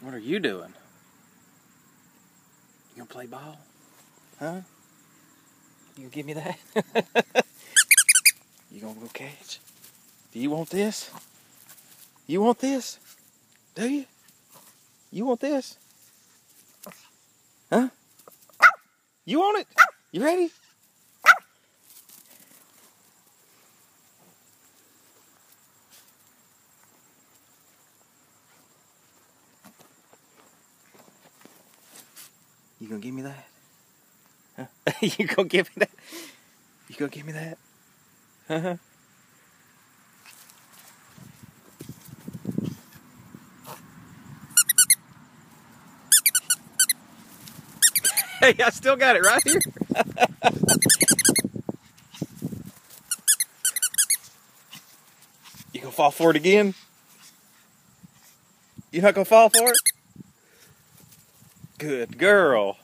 What are you doing? You gonna play ball? Huh? You gonna give me that? You gonna go catch? Do you want this? You want this? Do you? You want this? Huh? You want it? You ready? You gonna give me that? Huh? You gonna give me that? You gonna give me that? Uh-huh. Hey, I still got it right here. You gonna fall for it again? You not gonna fall for it? Good girl.